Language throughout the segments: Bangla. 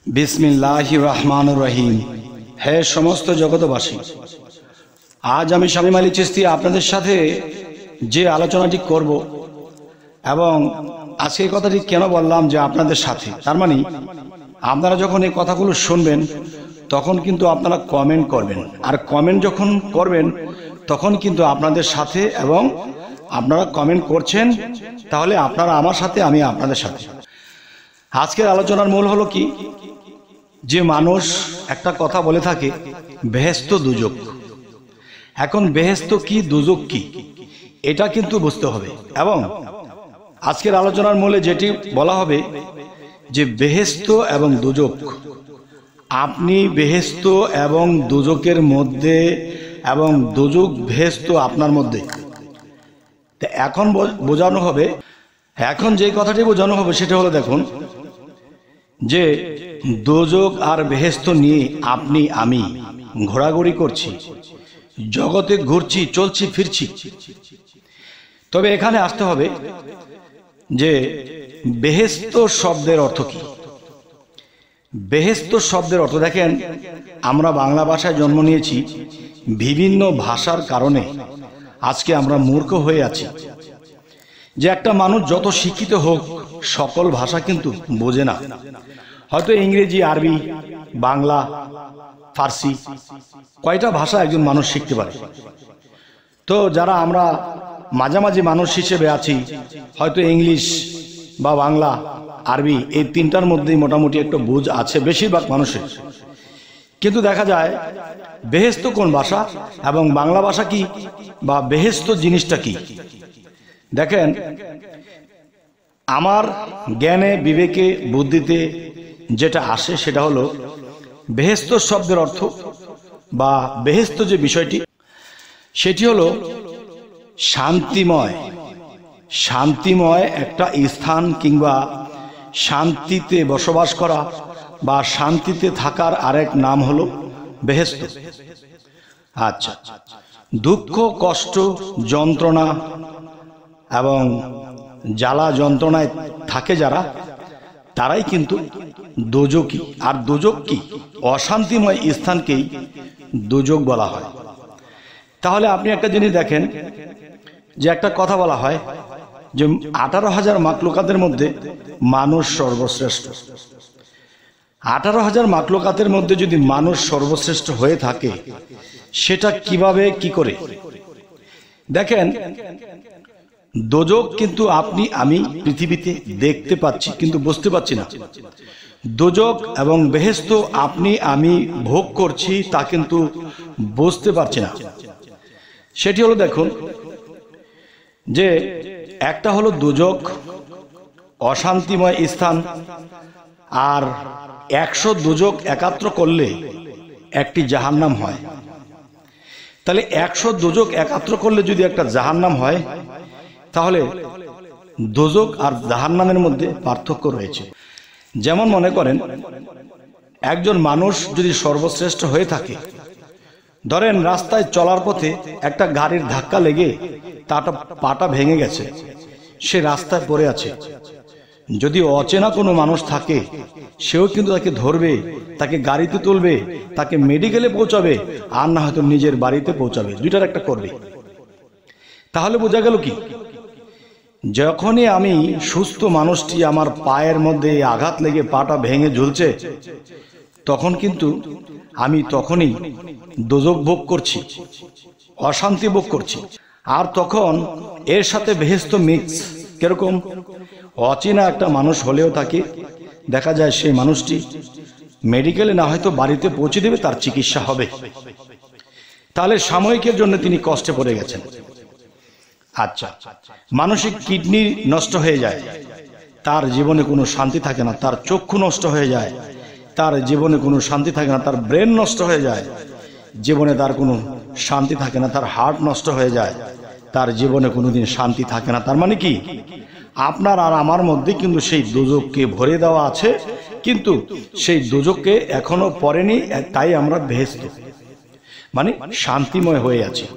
বিসমিল্লাহির রহমানির রহিম। হে সমস্ত জগতবাসী, আজ আমি শামীম আলী চিশতি আপনাদের সাথে যে আলোচনাটি করব এবং আজকে এই কথাটি কেন বললাম যে আপনাদের সাথে, তার মানে আপনারা যখন এই কথাগুলো শুনবেন তখন কিন্তু আপনারা কমেন্ট করবেন, আর কমেন্ট যখন করবেন তখন কিন্তু আপনাদের সাথে এবং আপনারা কমেন্ট করছেন, তাহলে আপনারা আমার সাথে, আমি আপনাদের সাথে। আজকের আলোচনার মূল হলো কি, যে মানুষ একটা কথা বলে থাকে বেহেশত দুজক। এখন বেহেশত কি, দুজক কি, এটা কিন্তু বুঝতে হবে। এবং আজকের আলোচনার মূলে যেটি বলা হবে যে বেহেশত এবং দুজক, আপনি বেহেশত এবং দুজকের মধ্যে এবং দুজক বেহেশত আপনার মধ্যে। তা এখন বোঝানো হবে, এখন যে কথাটি বোঝানো হবে সেটা হলো, দেখুন যে দোজক আর বেহেশত নিয়ে আপনি আমি ঘোরাঘুরি করছি, জগতে ঘুরছি, চলছি, ফিরছি। তবে এখানে আসতে হবে যে বেহেশত শব্দের অর্থ কি। বেহেশত শব্দের অর্থ দেখেন, আমরা বাংলা ভাষায় জন্ম নিয়েছি, বিভিন্ন ভাষার কারণে আজকে আমরা মূর্খ হয়ে আছি। যে একটা মানুষ যত শিক্ষিত হোক, সকল ভাষা কিন্তু বোঝে না। হয়তো ইংরেজি, আরবি, বাংলা, ফার্সি, কয়টা ভাষা একজন মানুষ শিখতে পারে। তো যারা আমরা মাঝামাঝি মানুষ হিসেবে আছি, হয়তো ইংলিশ বা বাংলা, আরবি, এই তিনটার মধ্যেই মোটামুটি একটা বুঝ আছে বেশিরভাগ মানুষের। কিন্তু দেখা যায় বেহেশত কোন ভাষা এবং বাংলা ভাষা কি বা বেহেশত জিনিসটা কি। দেখেন, আমার জ্ঞানে, বিবেকে, বুদ্ধিতে যেটা আসে সেটা হলো বেহেশত শব্দের অর্থ বা বেহেশত যে বিষয়টি, সেটি হলো শান্তিময়। শান্তিময় একটা স্থান কিংবা শান্তিতে বসবাস করা বা শান্তিতে থাকার আরেক নাম হলো বেহেশত। আচ্ছা, দুঃখ, কষ্ট, যন্ত্রণা এবং জ্বালা যন্ত্রণায় থাকে যারা, তারাই কিন্তু দোজকি। আর দোজক কি? অশান্তিময় স্থানকেই দোজক বলা হয়। তাহলে আপনি একটা জিনিস দেখেন, যে একটা কথা বলা হয় যে 18,000 মাখলুকাতের মধ্যে মানুষ সর্বশ্রেষ্ঠ। 18,000 মাখলুকাতের মধ্যে যদি মানুষ সর্বশ্রেষ্ঠ হয়ে থাকে, সেটা কিভাবে, কি করে? দেখেন, দোজক কিন্তু আপনি আমি পৃথিবীতে দেখতে পাচ্ছি কিন্তু বুঝতে পারছি না। দোজক এবং বেহেশত আপনি আমি ভোগ করছি, তা কিন্তু বুঝতে পারছি না। সেটি হলো, দেখুন যে একটা হলো দোজক, অশান্তিময় স্থান, আর 100 দোজক একাত্র করলে একটি জাহান্নাম হয়। তাহলে 100 দোজক একাত্র করলে যদি একটা জাহান্নাম হয়, তাহলে দোজক আর জাহান্নামের মধ্যে পার্থক্য রয়েছে। যেমন মনে করেন, একজন মানুষ যদি সর্বশ্রেষ্ঠ হয়ে থাকে, ধরেন রাস্তায় চলার পথে একটা গাড়ির ধাক্কা লেগে তার পাটা ভেঙে গেছে, সে রাস্তায় পড়ে আছে। যদি অচেনা কোনো মানুষ থাকে, সেও কিন্তু তাকে ধরবে, তাকে গাড়িতে তুলবে, তাকে মেডিকেলে পৌঁছাবে, আর না হয়তো নিজের বাড়িতে পৌঁছাবে, দুইটার একটা করবে। তাহলে বোঝা গেল কি, যখনই আমি সুস্থ মানুষটি আমার পায়ের মধ্যে আঘাত লেগে পাটা ভেঙে ঝুলছে, তখন কিন্তু আমি তখনই দোজক ভোগ করছি, অশান্তি ভোগ করছি। আর তখন এর সাথে বেহেশত মিক্স। কিরকম? অচেনা একটা মানুষ হলেও তাকে দেখা যায় সেই মানুষটি মেডিকেলে না হয়তো বাড়িতে পৌঁছে দেবে, তার চিকিৎসা হবে। তাহলে সাময়িকের জন্য তিনি কষ্টে পড়ে গেছেন। আচ্ছা, মানসিক কিডনি নষ্ট হয়ে যায়, তার জীবনে কোনো শান্তি থাকে না। তার চক্ষু নষ্ট হয়ে যায়, তার জীবনে কোনো শান্তি থাকে না। তার ব্রেন নষ্ট হয়ে যায়, জীবনে তার কোনো শান্তি থাকে না। তার হার্ট নষ্ট হয়ে যায়, তার জীবনে কোনোদিন শান্তি থাকে না। তার মানে কি, আপনার আর আমার মধ্যে কিন্তু সেই দোজককে ভরে দেওয়া আছে, কিন্তু সেই দোজককে এখনো পড়েনি, তাই আমরা বেহেশত মানে শান্তিময় হয়ে আছি।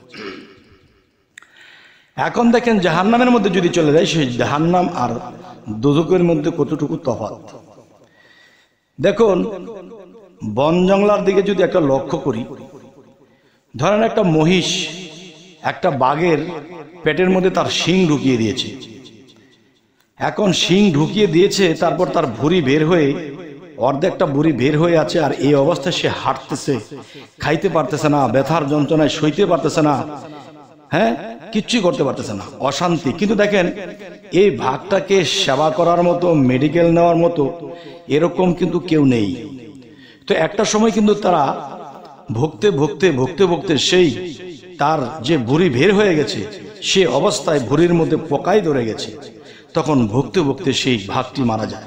এখন দেখেন, জাহান্নামের মধ্যে যদি চলে যায়, সেই জাহান্নাম আর দোজকের মধ্যে কতটুকু তফাৎ। দেখুন, বন জঙ্গলার দিকে যদি একটা লক্ষ্য করি, ধরেন একটা মহিষ একটা বাঘের পেটের মধ্যে তার শিং ঢুকিয়ে দিয়েছে। এখন শিং ঢুকিয়ে দিয়েছে, তারপর তার ভুঁড়ি বের হয়ে, অর্ধেকটা ভুঁড়ি বের হয়ে আছে, আর এই অবস্থায় সে হাঁটতেছে, খাইতে পারতেছে না, ব্যথার যন্ত্রণায় সইতে পারতেছে না, হ্যাঁ, কিচ্ছুই করতে পারতেছে না, অশান্তি। কিন্তু দেখেন, এই ভাগটাকে সেবা করার মতো, মেডিকেল নেওয়ার মতো এরকম কিন্তু কেউ নেই। তো একটা সময় কিন্তু তারা ভুগতে ভুগতে ভুগতে ভুগতে সেই তার যে ভুঁড়ি বের হয়ে গেছে, সে অবস্থায় ভুঁড়ির মধ্যে পোকাই ধরে গেছে, তখন ভুগতে ভুগতে সেই ভাগটি মারা যায়।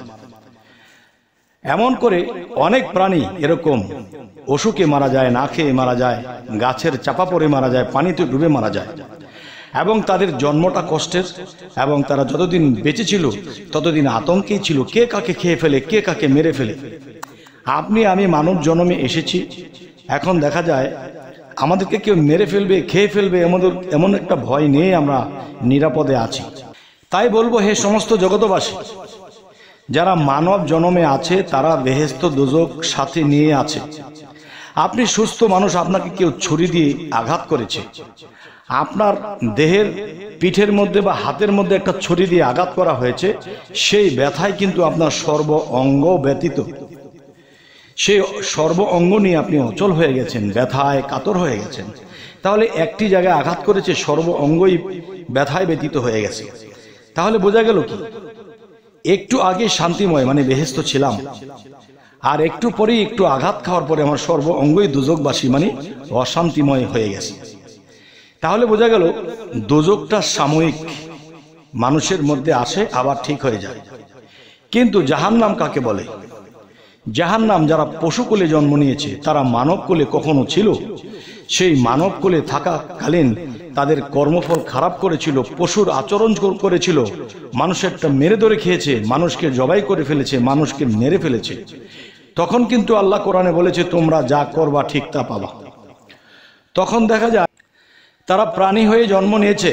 এমন করে অনেক প্রাণী এরকম অসুখে মারা যায়, না খেয়ে মারা যায়, গাছের চাপা পড়ে মারা যায়, পানিতে ডুবে মারা যায়। এবং তাদের জন্মটা কষ্টের, এবং তারা যতদিন বেঁচে ছিল ততদিন আতঙ্কেই ছিল, কে কাকে খেয়ে ফেলে, কে কাকে মেরে ফেলে। আপনি আমি মানব জন্মে এসেছি, এখন দেখা যায় আমাদেরকে কেউ মেরে ফেলবে, খেয়ে ফেলবে, এমন একটা ভয় নিয়ে আমরা নিরাপদে আছি। তাই বলবো, হে সমস্ত জগতবাসী, যারা মানব জন্মে আছে তারা বেহেশত দোজখ সাথে নিয়ে আছে। আপনি সুস্থ মানুষ, আপনাকে কেউ ছুরি দিয়ে আঘাত করেছে, আপনার দেহের পিঠের মধ্যে বা হাতের মধ্যে একটা ছুরি দিয়ে আঘাত করা হয়েছে, সেই ব্যথায় কিন্তু আপনার সর্ব অঙ্গ ব্যতীত, সেই সর্ব অঙ্গ নিয়ে আপনি অচল হয়ে গেছেন, ব্যথায় কাতর হয়ে গেছেন। তাহলে একটি জায়গায় আঘাত করেছে, সর্ব অঙ্গই ব্যথায় ব্যতীত হয়ে গেছে। তাহলে বোঝা গেল কি, একটু আগে শান্তিময় মানে বেহেশত ছিলাম, আর একটু পরেই একটু আঘাত খাওয়ার পরে আমার সর্ব অঙ্গই দুজকবাসী মানে অশান্তিময় হয়ে গেছে। তাহলে বোঝা গেল দোজখটা সাময়িক, মানুষের মধ্যে আসে আবার ঠিক হয়ে যায়। কিন্তু জাহান্নাম কাকে বলে? জাহান্নাম যারা পশুকুলে জন্ম নিয়েছে, তারা মানব কুলে কখনো ছিল, সেই মানব কুলে থাকাকালীন তাদের কর্মফল খারাপ করেছিল, পশুর আচরণ করেছিল, মানুষেরটা মেরে ধরে খেয়েছে, মানুষকে জবাই করে ফেলেছে, মানুষকে মেরে ফেলেছে। তখন কিন্তু আল্লাহ কোরআনে বলেছে, তোমরা যা করবা ঠিক তা পাবা। তখন দেখা যায় তারা প্রাণী হয়ে জন্ম নিয়েছে,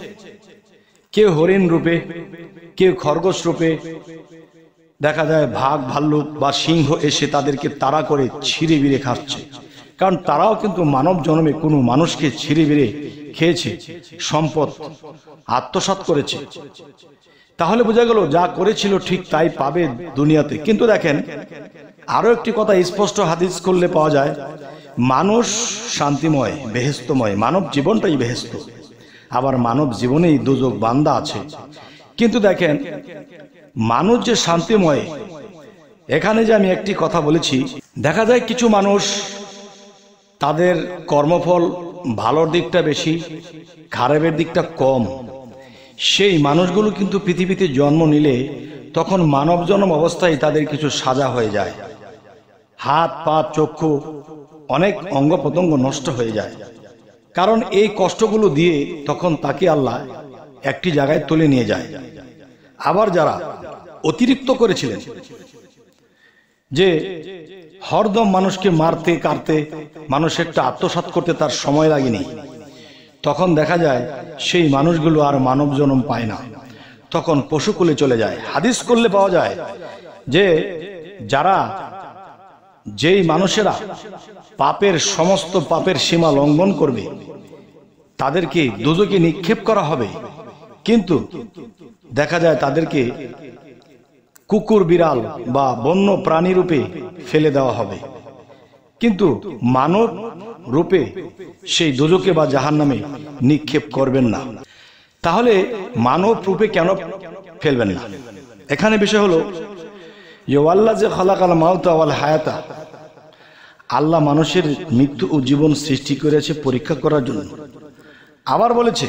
কেউ হরিণ রূপে, কেউ খরগোশ রূপে, দেখা যায় ভাগ ভাল্লুক বা সিংহ এসে তাদেরকে তাড়া করে ছিঁড়ে বিড়ে খাচ্ছে। কারণ তারাও কিন্তু মানব জন্মে কোনো মানুষকে ছিঁড়ে বিড়ে খেয়েছে, সম্পদ আত্মসাৎ করেছে। তাহলে বোঝা গেল যা করেছিল ঠিক তাই পাবে দুনিয়াতে। কিন্তু দেখেন, আরো একটি কথা স্পষ্ট হাদিস করলে পাওয়া যায়, মানুষ শান্তিময়, বেহেশতময়, মানব জীবনটাই বেহেশত, আবার মানব জীবনেই দুজক বান্দা আছে। কিন্তু দেখেন, মানুষ যে শান্তিময়, এখানে যে আমি একটি কথা বলেছি, দেখা যায় কিছু মানুষ তাদের কর্মফল ভালোর দিকটা বেশি, খারাপের দিকটা কম। সেই মানুষগুলো কিন্তু পৃথিবীতে জন্ম নিলে তখন মানব জন্ম অবস্থায় তাদের কিছু সাজা হয়ে যায়, হাত পা চক্ষু অনেক অঙ্গ প্রত্যঙ্গ নষ্ট হয়ে যায়। কারণ এই কষ্টগুলো দিয়ে তখন তাকে আল্লাহ একটি জায়গায় তুলে নিয়ে যায়। আবার যারা অতিরিক্ত করেছিলেন, যে হরদম মানুষকে মারতে কাটতে, মানুষেরটা আত্মসাৎ করতে তার সময় লাগেনি, তখন দেখা যায় সেই মানুষগুলো আর মানব জন্ম পায় না, তখন পশুকুলে চলে যায়। হাদিস করলে পাওয়া যায় যে যারা, যেই মানুষেরা পাপের সমস্ত পাপের সীমা লঙ্ঘন করবে, তাদেরকে দোজখে নিক্ষেপ করা হবে। কিন্তু দেখা যায় তাদেরকে কুকুর বিড়াল বা বন্য প্রাণী রূপে ফেলে দেওয়া হবে, কিন্তু মানব রূপে সেই দোজখে বা জাহান্নামে নিক্ষেপ করবেন না। তাহলে মানব রূপে কেন ফেলবেন না? এখানে বিষয় হলো যে আল্লাহ যে খালাকাল মাউতা ওয়াল হায়াতা, আল্লাহ মানুষের মৃত্যু ও জীবন সৃষ্টি করেছে পরীক্ষা করার জন্য। আবার বলেছে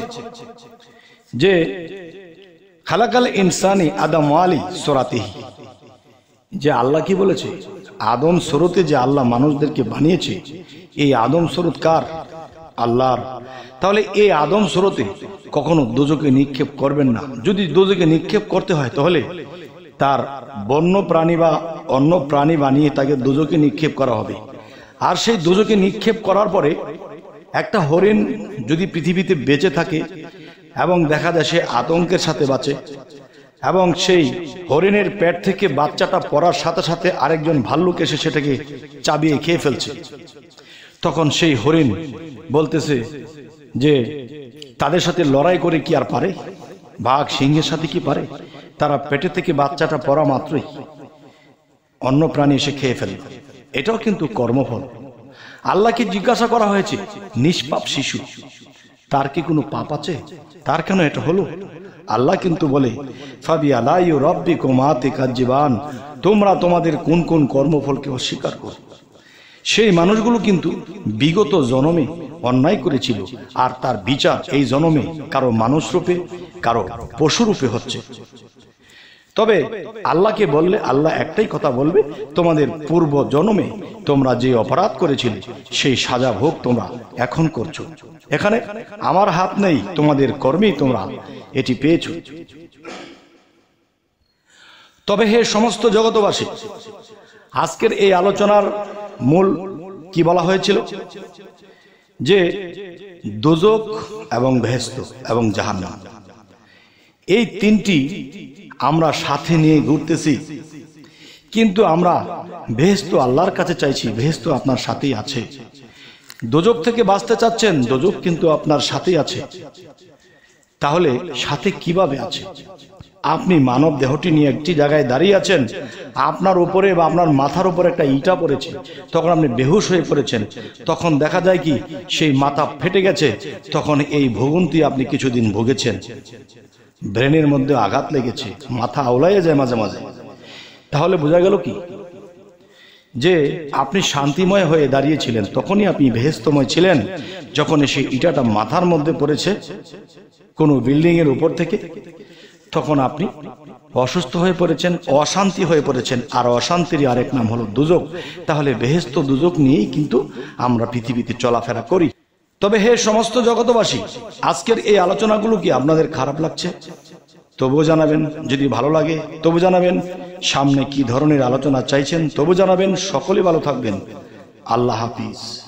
যে খালাকাল ইনসানি আদম ওয়ালি সুরাতিহি, যে আল্লাহ কি বলেছে, আদম সুরতে যে আল্লাহ মানুষদেরকে বানিয়েছে, এই আদম সুরত কার? আল্লাহর। তাহলে এই আদম সুরতে কখনো দোজখে নিক্ষেপ করবেন না। যদি দোজখে নিক্ষেপ করতে হয় তাহলে তার বন্য প্রাণী বা অন্য প্রাণী বানিয়ে তাকে দোজখে নিক্ষেপ করা হবে। আর সেই দোজখে নিক্ষেপ করার পরে একটা হরিণ যদি পৃথিবীতে বেঁচে থাকে এবং দেখা যায় সে আতঙ্কের সাথে বাঁচে এবং সেই হরিণের পেট থেকে বাচ্চাটা পড়ার সাথে সাথে আরেকজন ভাল্লুক এসে সেটাকে চাবিয়ে খেয়ে ফেলছে। তখন সেই হরিণ বলতেছে যে তাদের সাথে লড়াই করে কি আর পারে? বাঘ সিংহের সাথে কি পারে? তারা পেটে থেকে বাচ্চাটা পড়া মাত্রই অন্য প্রাণী এসে খেয়ে ফেলে। এটাও কিন্তু কর্মফল। আল্লাহকে জিজ্ঞাসা করা হয়েছে, নিষ্পাপ শিশু, তার কি কোনো পাপ আছে? তার কেন এটা হলো? আল্লাহ কিন্তু বলে, ফাবিআলাই রাব্বিকুমা তুকাজ্জিবান, তোমরা তোমাদের কোন কোন কর্মফলকে অস্বীকার করো। সেই মানুষগুলো কিন্তু বিগত জন্মে অন্যায় করেছিল, আর তার বিচার এই জন্মে কারো মানুষ রূপে কারো পশু রূপে হচ্ছে। তবে আল্লাহকে বললে আল্লাহ একটাই কথা বলবে, তোমাদের পূর্ব জন্মে তোমরা যে অপরাধ করেছিলে সেই সাজা ভোগ তোমরা এখন করছো। এখানে আমার হাত নেই, তোমাদের কর্মেই তোমরা এটি পেয়েছো। তবে হে সমস্ত জগতবাসী, আজকের এই আলোচনার মূল কি বলা হয়েছিল? যে দোজখ এবং বেহেশত এবং জাহান্নাম, এই তিনটি আমরা সাথে নিয়ে ঘুরতেছি, কিন্তু আমরা বেহেশত আল্লাহর কাছে চাইছি, বেহেশত আপনার সাথেই আছে। দোজখ থেকে বাঁচতে চাচ্ছেন, দোজখ কিন্তু আপনার সাথেই আছে। তাহলে সাথে কিভাবে আছে? আপনি মানব দেহটি নিয়ে একটি জায়গায় দাঁড়িয়ে আছেন, আপনার উপরে বা আপনার মাথার উপরে একটা ইটা পড়েছে, তখন আপনি বেহুশ হয়ে পড়েছেন। তখন দেখা যায় কি সেই মাথা ফেটে গেছে, তখন এই ভোগান্তি আপনি কিছুদিন ভুগেছেন, ব্রেনের মধ্যে আঘাত লেগেছে, মাথা আওলাইয়া যায় মাঝে মাঝে। তাহলে বোঝা গেল কি যে আপনি শান্তিময় হয়ে দাঁড়িয়েছিলেন, তখনই আপনি বেহেশতময় ছিলেন যখন সেই ইটাটা মাথার মধ্যে পড়েছে কোনো বিল্ডিং এর উপর থেকে, তখন আপনি অসুস্থ হয়ে পড়েছেন, অশান্তি হয়ে পড়েছেন। আর অশান্তির আরেক নাম হলো দুজখ। তাহলে বেহেশত দুজখ নিয়েই কিন্তু আমরা পৃথিবীতে চলাফেরা করি। তবে হে সমস্ত জগতবাসী, আজকের এই আলোচনাগুলো কি আপনাদের খারাপ লাগছে? তবুও জানাবেন। যদি ভালো লাগে তবু জানাবেন। সামনে কি ধরনের আলোচনা চাইছেন তবু জানাবেন। সকলে ভালো থাকবেন। আল্লাহ হাফিজ।